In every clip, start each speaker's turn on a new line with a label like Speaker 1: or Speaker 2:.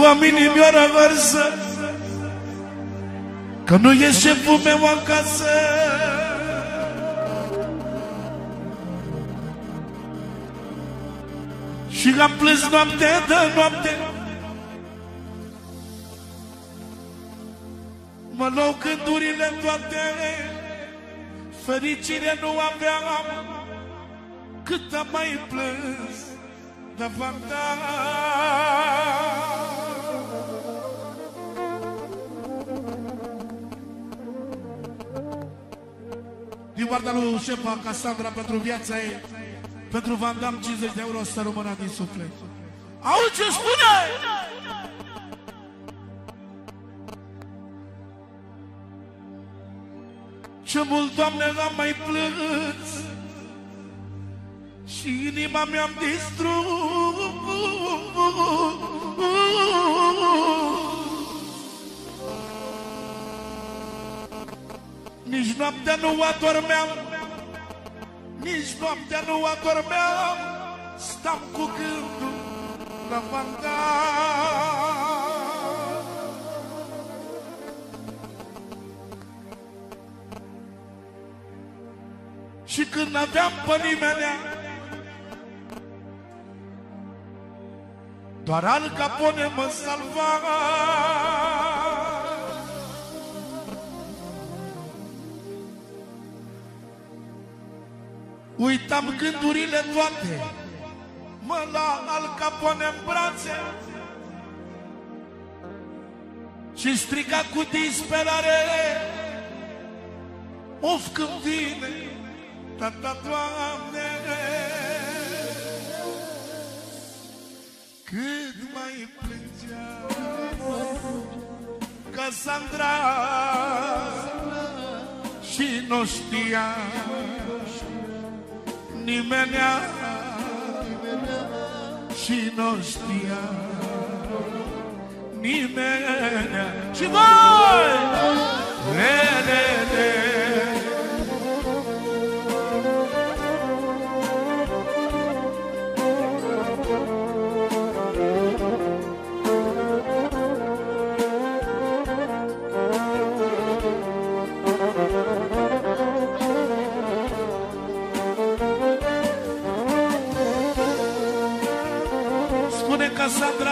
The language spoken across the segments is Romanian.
Speaker 1: am inimioară vărsă, că nu e șeful meu acasă. Și am plâns noapte de noapte, mă luau gândurile toate, fericire nu aveam, cât am mai plâns de fata. Din partea lui șefa Cassandra pentru viața ei, pentru Van Damme 50 de euro, să rămână din suflet. Auzi ce spune? Ce mult, Doamne, am mai plâns și inima mi-am distrus. Nici noaptea nu adormeam, nici noaptea nu adormeam, stam cu gândul la Van Damme. Și când aveam pe nimenea, doar Al Capone mă salva. Uitam gândurile toate, mă lua Al Capone în brațe și striga cu disperare: of, când vine tata, Doamne, cât mai plângea Cassandra și nu știa nimenea, și nu știa nimenea. Și voi, Cassandra,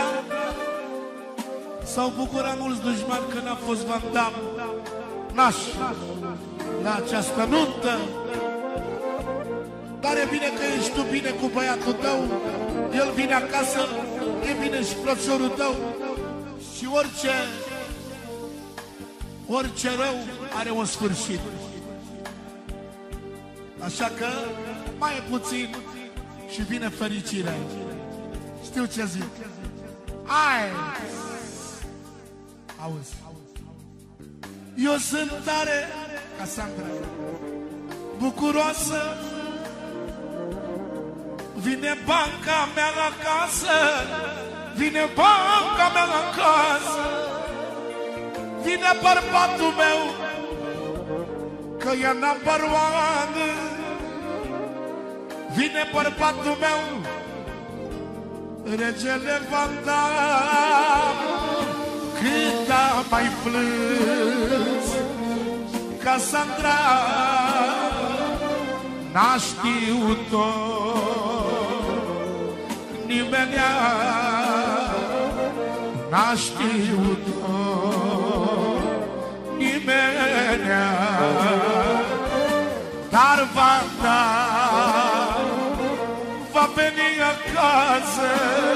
Speaker 1: s-au bucurat mulți dușmani că n-a fost Van Damme naș la această nuntă. Dar e bine că ești tu bine cu băiatul tău, el vine acasă, e bine și frățiorul tău. Și orice rău are un sfârșit. Așa că mai e puțin și vine fericirea. Știu ce zic. Hai! Auzi. Eu sunt tare, Cassandra, bucuroasă. Vine banca mea acasă, vine banca mea acasă, vine bărbatul meu, că e number one. Vine bărbatul meu, regele Van Damme. Cât am mai plâns, Cassandra, n-a știut-o nimenea, n-a știut-o nimenea. Dar Van Damme va veni acasă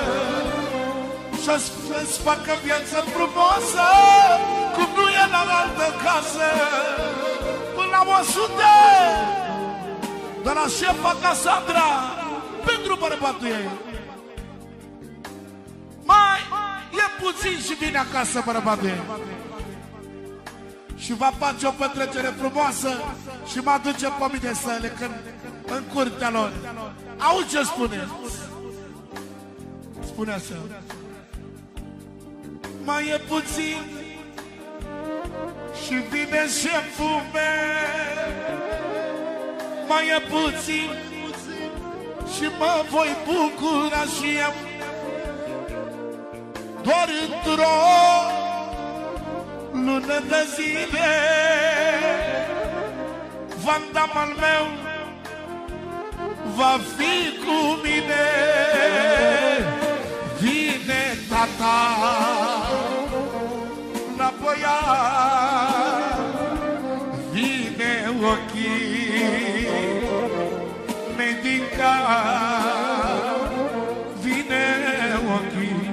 Speaker 1: și-ți facă viață frumoasă, cum nu e la altă casă. Până la 100 de la șefa Cassandra pentru bărbatul ei. Mai e puțin și vine acasă bărbatul ei și va face o petrecere frumoasă și mă aduce pe mine să le cânt în curtea lor. Auzi ce spune? Spune așa: mai e puțin și vine șeful meu, mai e puțin și mă voi bucura și eu. doar într-o lună de zile Van Damme al meu va fi cu mine. Vine tata la băiat, vine ochii mei din cap, vine ochii.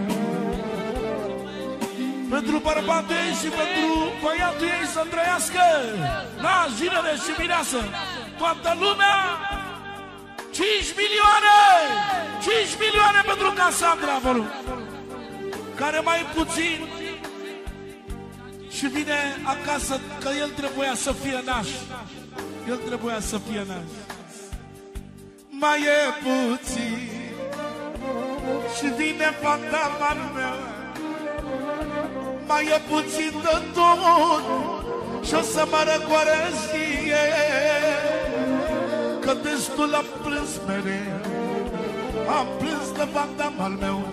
Speaker 1: Pentru bărbatul ei și pentru băiatul ei să trăiască la zilele și mireasă toată lumea. 5 milioane! 5 milioane pentru Casandra, vă rog. Care mai puțin și vine acasă că el trebuia să fie naș. El trebuia să fie naș. Mai e puțin și vine Van Damme al meu. Mai e puțin de tot și o să mă răcoaresc că destul am plâns mereu. Am plâns de Van Damme al meu.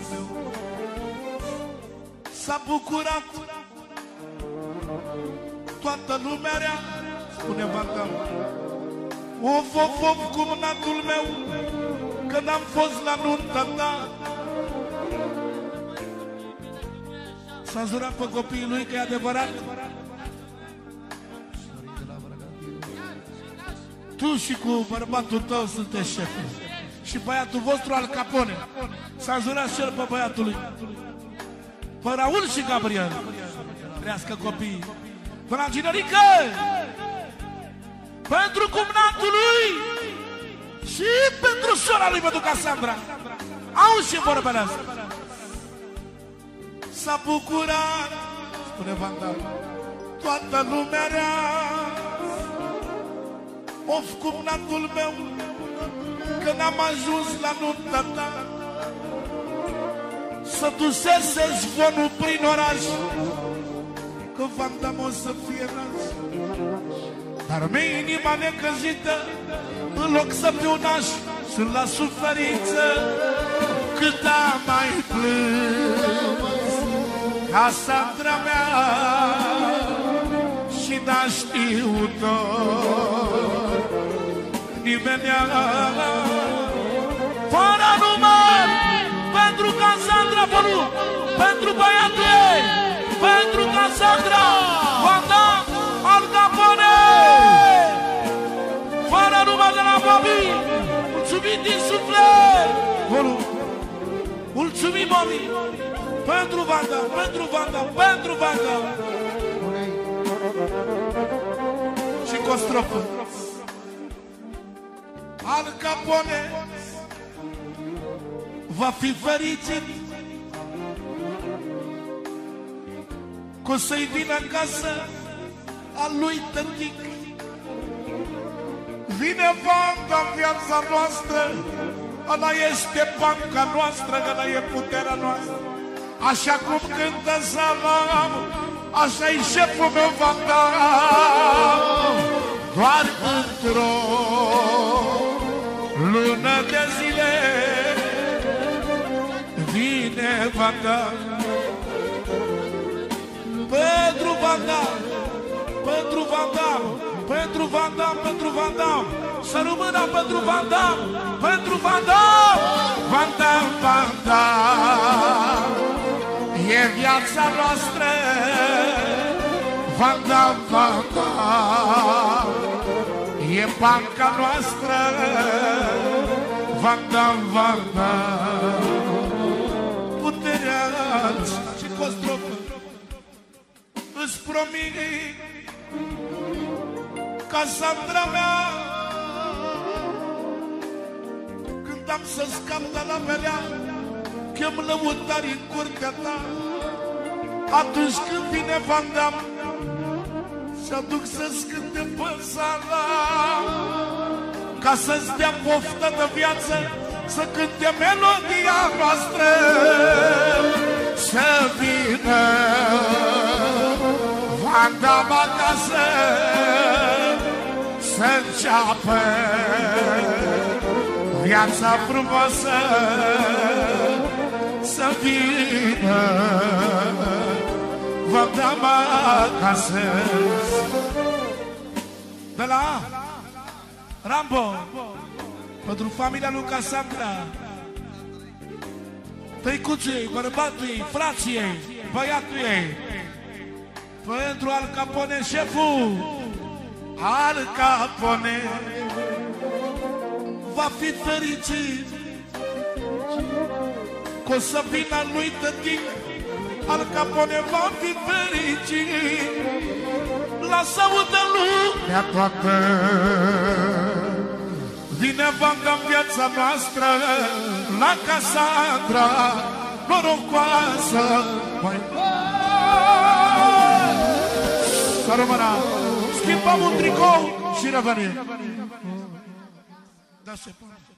Speaker 1: S-a bucurat toată lumea rea, spune Van Damme. Of, of, of, cum natul meu, când am fost la nunta ta. S-a jurat pe copiii lui că e adevărat. Tu și cu bărbatul tău sunteți șeful. Și băiatul vostru Al Capone s-a jurat și el pe băiatul lui, pe Raul și Gabriel. Trească copiii. Până Ginerică, pentru cumnatul lui și pentru sora lui, pentru Casandra. Auzi ce vorbele astea. S-a bucurat, spune Van Damme, toată lumea rea. Of, cumnatul meu, că n-am ajuns la nunta ta. Să dusese zvonul prin oraș că Van Damme o să fie naș. Dar mie inima necăjită, în loc să fiu naș, sunt la suferință. Cât am mai plâns Casandra mea și n-a știut-o nimenea. Fără număr pentru Casandra, bănu, pentru băiatul ei, pentru Casandra, Van Damme Al Capone. Fără număr de la Bobby. Mulțumim din suflet, bănu. Mulțumim, Bobby, pentru Van Damme, pentru Van Damme, pentru Van Damme. Și cu o strofă. Al Capone va fi fericit că să-i vină acasă al lui tătic. Vine Van Damme în viața noastră, ăla este banca noastră, ăla e puterea noastră. Așa cum cântă Salam, așa-i șeful meu Van Damme. Doar într-o lună de zile vine Van Damme. Pentru Van Damme, pentru Van Damme, pentru Van Damme, pentru Van Damme. Să rămână pentru Van Damme, pentru Van Damme. Van Damme, Van Damme, e viața noastră. Van Damme, Van Damme, e banca noastră. Van Damme, Van Damme, puterea și cu o strofă. Îți promit, Casandra mea, când am să scap de la melea, chem lăutari în curtea ta. Atunci când vine Van Damme, și aduc să-ți cânte pe Salam, ca să-ți dea poftă de viață, să cânte melodia noastră. Să vină Van Damme acasă, să înceapă viața frumoasă. să vină, v-am dat acasă. De la Rambo, pentru familia lui Cassandra, tăicuții, bărbatul ei, frații ei, băiatul ei, pentru Al Capone, șeful Al Capone va fi fericit că o să vină lui tătic. Al Capone va fi fericit, lasă audă lumea toată. Vine vanga în viața noastră, la Cassandra, norocoasă. Să rămână, schimbăm un tricou și revenim. Da, se poate.